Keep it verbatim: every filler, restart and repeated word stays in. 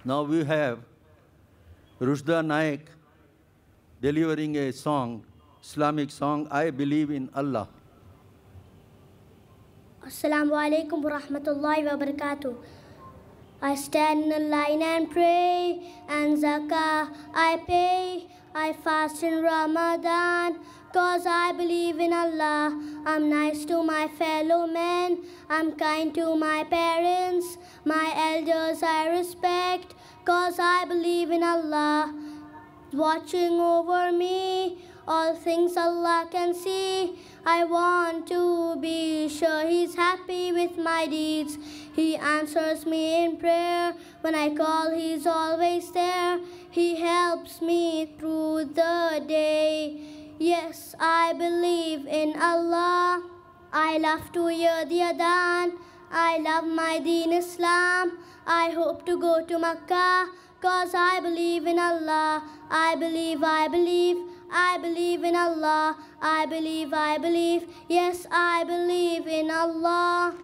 Now we have Rushda Naik delivering a song, Islamic song, I Believe in Allah. Assalamu Alaikum wa Rahmatullahi wa Barakatuh. I stand in a line and pray, and Zakah I pay. I fast in Ramadan, cause I believe in Allah. I'm nice to my fellow men, I'm kind to my parents. My elders I respect, cause I believe in Allah. Watching over me, all things Allah can see. I want to be sure He's happy with my deeds. He answers me in prayer. When I call, He's always there. He helps me through the day. Yes, I believe in Allah. I love to hear the Adhan. I love my Deen Islam. I hope to go to Makkah, cause I believe in Allah. I believe, I believe, I believe in Allah. I believe, I believe, yes, I believe in Allah.